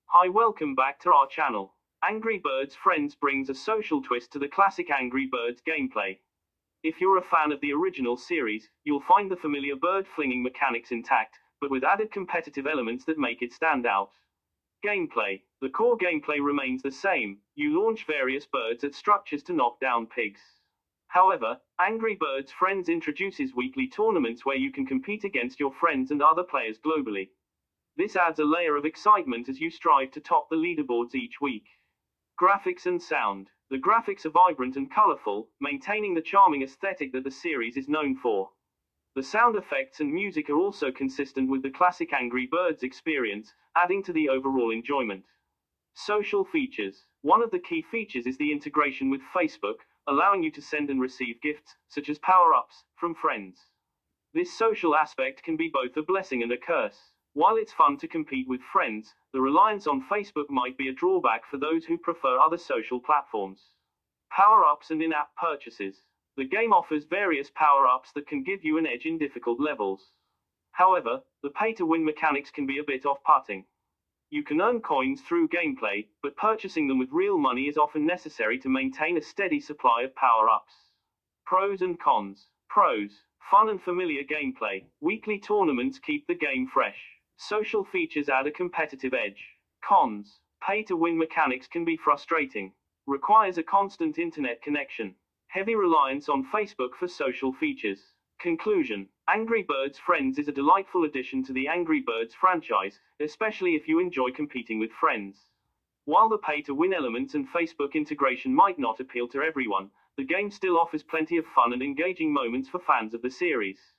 Hi, welcome back to our channel. Angry Birds Friends brings a social twist to the classic Angry Birds gameplay. If you're a fan of the original series, you'll find the familiar bird flinging mechanics intact, but with added competitive elements that make it stand out. Gameplay. The core gameplay remains the same. You launch various birds at structures to knock down pigs. However, Angry Birds Friends introduces weekly tournaments where you can compete against your friends and other players globally. This adds a layer of excitement as you strive to top the leaderboards each week. Graphics and sound. The graphics are vibrant and colorful, maintaining the charming aesthetic that the series is known for. The sound effects and music are also consistent with the classic Angry Birds experience, adding to the overall enjoyment. Social features. One of the key features is the integration with Facebook, allowing you to send and receive gifts, such as power-ups, from friends. This social aspect can be both a blessing and a curse. While it's fun to compete with friends, the reliance on Facebook might be a drawback for those who prefer other social platforms. Power-ups and in-app purchases. The game offers various power-ups that can give you an edge in difficult levels. However, the pay-to-win mechanics can be a bit off-putting. You can earn coins through gameplay, but purchasing them with real money is often necessary to maintain a steady supply of power-ups. Pros and cons. Pros. Fun and familiar gameplay. Weekly tournaments keep the game fresh. Social features add a competitive edge. Cons. Pay-to-win mechanics can be frustrating. Requires a constant internet connection. Heavy reliance on Facebook for social features. Conclusion. Angry Birds Friends is a delightful addition to the Angry Birds franchise, especially if you enjoy competing with friends. While the pay-to-win elements and Facebook integration might not appeal to everyone, the game still offers plenty of fun and engaging moments for fans of the series.